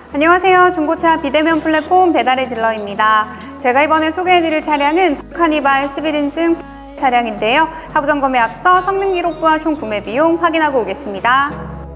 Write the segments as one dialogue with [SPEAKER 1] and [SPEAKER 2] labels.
[SPEAKER 1] 안녕하세요. 중고차 비대면 플랫폼 배달의 딜러입니다. 제가 이번에 소개해드릴 차량은 카니발 11인승 차량인데요. 하부 점검에 앞서 성능 기록부와 총 구매 비용 확인하고 오겠습니다.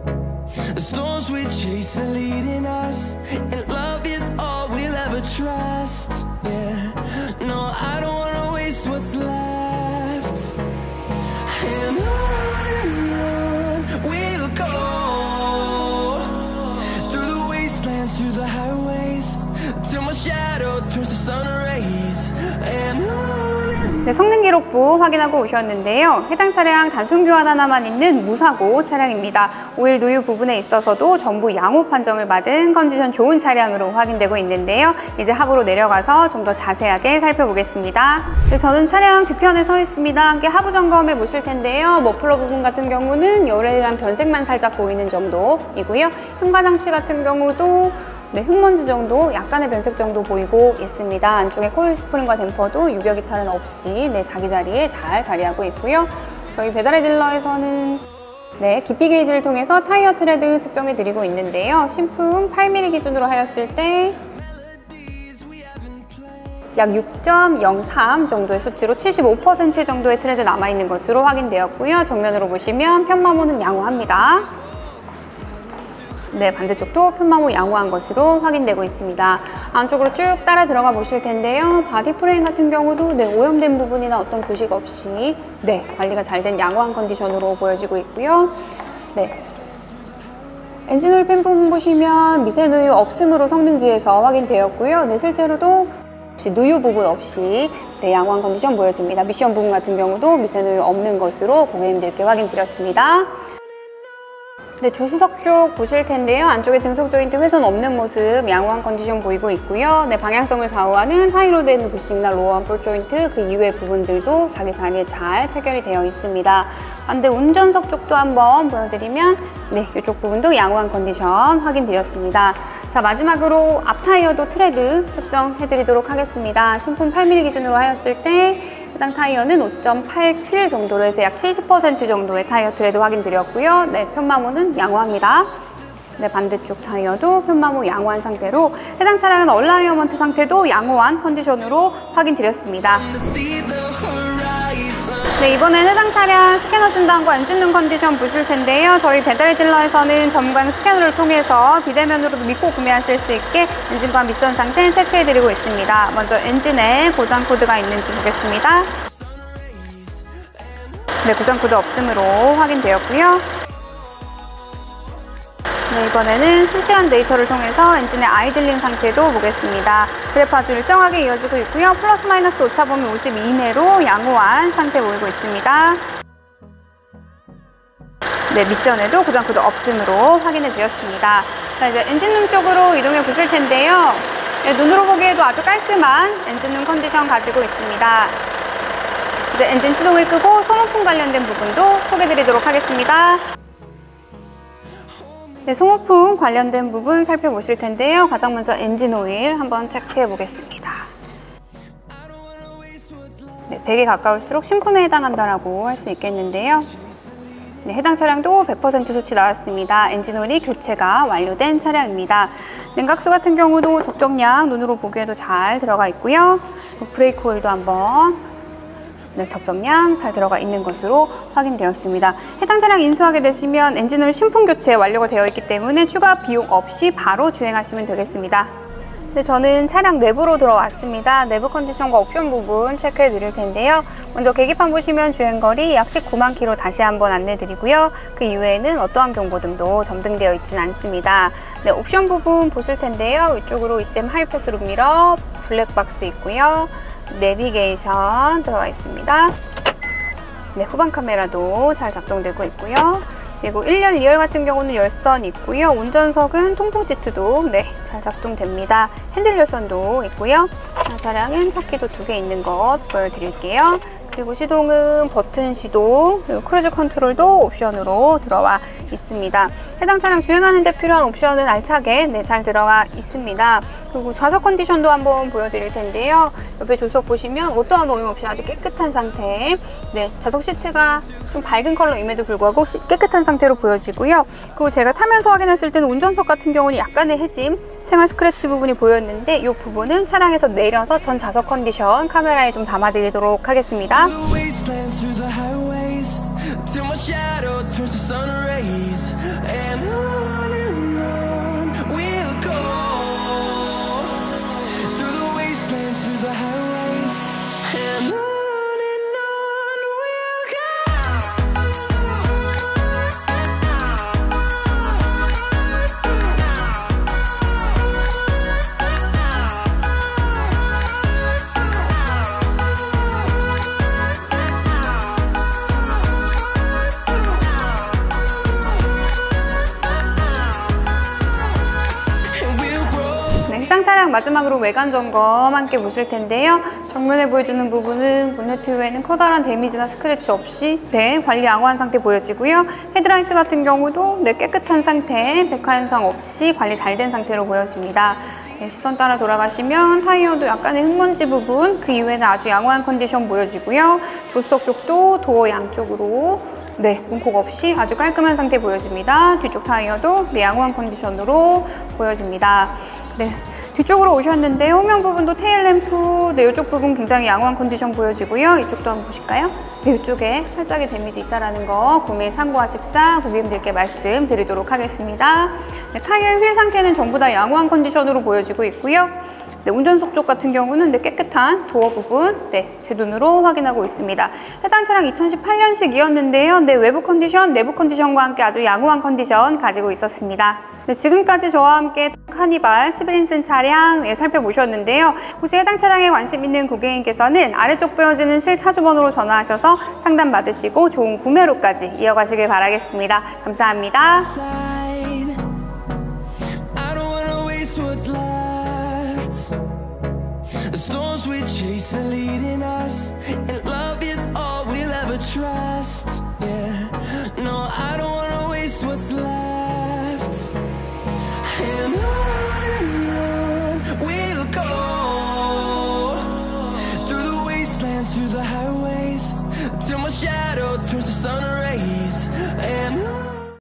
[SPEAKER 1] 네, 성능 기록부 확인하고 오셨는데요. 해당 차량 단순 교환 하나만 있는 무사고 차량입니다. 오일 누유 부분에 있어서도 전부 양호 판정을 받은 컨디션 좋은 차량으로 확인되고 있는데요. 이제 하부로 내려가서 좀 더 자세하게 살펴보겠습니다. 네, 저는 차량 뒤편에 서 있습니다. 함께 하부 점검해 보실 텐데요. 머플러 부분 같은 경우는 열에 의한 변색만 살짝 보이는 정도이고요. 현관 장치 같은 경우도 흙먼지 정도, 약간의 변색 정도 보이고 있습니다. 안쪽에 코일 스프링과 댐퍼도 유격 이탈은 없이 자기 자리에 잘 자리하고 있고요. 저희 배달의 딜러에서는 깊이 게이지를 통해서 타이어 트레드 측정해 드리고 있는데요. 신품 8mm 기준으로 하였을 때 약 6.03 정도의 수치로 75% 정도의 트레드 남아있는 것으로 확인되었고요. 정면으로 보시면 편마모는 양호합니다. 네, 반대쪽도 편마모 양호한 것으로 확인되고 있습니다. 안쪽으로 쭉 따라 들어가 보실 텐데요. 바디 프레임 같은 경우도 오염된 부분이나 어떤 부식 없이 관리가 잘 된 양호한 컨디션으로 보여지고 있고요. 엔진오일 팬 부분 보시면 미세 누유 없음으로 성능지에서 확인되었고요. 실제로도 누유 부분 없이 양호한 컨디션 보여집니다. 미션 부분 같은 경우도 미세 누유 없는 것으로 고객님들께 확인드렸습니다. 조수석 쪽 보실 텐데요. 안쪽에 등속 조인트 훼손 없는 모습 양호한 컨디션 보이고 있고요. 방향성을 좌우하는 하이로드에 있는 부식나 로어한 볼 조인트 그 이외의 부분들도 자기 자리에 잘 체결이 되어 있습니다. 반대 운전석 쪽도 한번 보여드리면 이쪽 부분도 양호한 컨디션 확인드렸습니다. 자, 마지막으로 앞 타이어도 트레드 측정해드리도록 하겠습니다. 신품 8mm 기준으로 하였을 때 해당 타이어는 5.87 정도로 해서 약 70% 정도의 타이어 트레드 확인드렸고요. 편마모는 양호합니다. 반대쪽 타이어도 편마모 양호한 상태로 해당 차량은 얼라이어먼트 상태도 양호한 컨디션으로 확인드렸습니다. 이번엔 해당 차량 스캐너 진단과 엔진룸 컨디션 보실 텐데요. 저희 배달의 딜러에서는 전문가용 스캐너를 통해서 비대면으로도 믿고 구매하실 수 있게 엔진과 미션 상태 체크해드리고 있습니다. 먼저 엔진에 고장 코드가 있는지 보겠습니다. 고장 코드 없음으로 확인되었고요. 이번에는 실시간 데이터를 통해서 엔진의 아이들링 상태도 보겠습니다. 그래프 아주 일정하게 이어지고 있고요. 플러스 마이너스 오차 범위 50 이내로 양호한 상태 보이고 있습니다. 미션에도 고장 코드 없음으로 확인해 드렸습니다. 자, 이제 엔진룸 쪽으로 이동해 보실 텐데요. 눈으로 보기에도 아주 깔끔한 엔진룸 컨디션 가지고 있습니다. 이제 엔진 시동을 끄고 소모품 관련된 부분도 소개해 드리도록 하겠습니다. 소모품 관련된 부분 살펴보실 텐데요. 가장 먼저 엔진 오일 한번 체크해 보겠습니다. 100에 가까울수록 신품에 해당한다라고 할 수 있겠는데요. 해당 차량도 100% 수치 나왔습니다. 엔진 오일이 교체가 완료된 차량입니다. 냉각수 같은 경우도 적정량 눈으로 보기에도 잘 들어가 있고요. 브레이크 오일도 한번 적정량 잘 들어가 있는 것으로 확인되었습니다. 해당 차량 인수하게 되시면 엔진오일 신품 교체 완료가 되어 있기 때문에 추가 비용 없이 바로 주행하시면 되겠습니다. 저는 차량 내부로 들어왔습니다. 내부 컨디션과 옵션 부분 체크해 드릴 텐데요. 먼저 계기판 보시면 주행거리 약 19만 킬로 다시 한번 안내 드리고요. 그 이외에는 어떠한 경보등도 점등되어 있지는 않습니다. 옵션 부분 보실 텐데요. 이쪽으로 ECM 하이패스 룸미러, 블랙박스 있고요. 내비게이션 들어가 있습니다. 후방 카메라도 잘 작동되고 있고요. 그리고 1열, 2열 같은 경우는 열선 있고요. 운전석은 통풍 시트도 잘 작동됩니다. 핸들 열선도 있고요. 차량은 차키도 2개 있는 것 보여드릴게요. 그리고 시동은 버튼 시동, 그리고 크루즈 컨트롤도 옵션으로 들어와 있습니다. 해당 차량 주행하는 데 필요한 옵션은 알차게 잘 들어가 있습니다. 그리고 좌석 컨디션도 한번 보여드릴 텐데요. 옆에 조석 보시면 어떠한 오염 없이 아주 깨끗한 상태. 좌석 시트가 좀 밝은 컬러임에도 불구하고 깨끗한 상태로 보여지고요. 그리고 제가 타면서 확인했을 때는 운전석 같은 경우는 약간의 해짐, 생활 스크래치 부분이 보였는데 이 부분은 차량에서 내려서 전 좌석 컨디션 카메라에 좀 담아드리도록 하겠습니다. 해당 차량 마지막으로 외관 점검 함께 보실 텐데요. 정면에 보여주는 부분은 본네트 외에는 커다란 데미지나 스크래치 없이 관리 양호한 상태 보여지고요. 헤드라이트 같은 경우도 깨끗한 상태, 백화 현상 없이 관리 잘 된 상태로 보여집니다. 시선 따라 돌아가시면 타이어도 약간의 흙먼지 부분, 그 이외에는 아주 양호한 컨디션 보여지고요. 조수석 쪽도 도어 양쪽으로 문콕 없이 아주 깔끔한 상태 보여집니다. 뒤쪽 타이어도 양호한 컨디션으로 보여집니다. 뒤쪽으로 오셨는데 후면 부분도 테일램프, 이쪽 부분 굉장히 양호한 컨디션 보여지고요. 이쪽도 한번 보실까요? 이쪽에 살짝의 데미지 있다는 거 구매 참고하십사 고객님들께 말씀드리도록 하겠습니다. 타이어 휠 상태는 전부 다 양호한 컨디션으로 보여지고 있고요. 운전석 쪽 같은 경우는 깨끗한 도어 부분 제 눈으로 확인하고 있습니다. 해당 차량 2018년식이었는데요. 외부 컨디션, 내부 컨디션과 함께 아주 양호한 컨디션 가지고 있었습니다. 지금까지 저와 함께 카니발 11인승 차량 살펴보셨는데요. 혹시 해당 차량에 관심 있는 고객님께서는 아래쪽 보여지는 실차주번호로 전화하셔서 상담 받으시고 좋은 구매로까지 이어가시길 바라겠습니다. 감사합니다.
[SPEAKER 2] The storms we chase are leading us, and love is all we'll ever trust. Yeah, no, I don't wanna waste what's left. And on we'll go, through the wastelands, through the highways, till my shadow turns to sun rays. And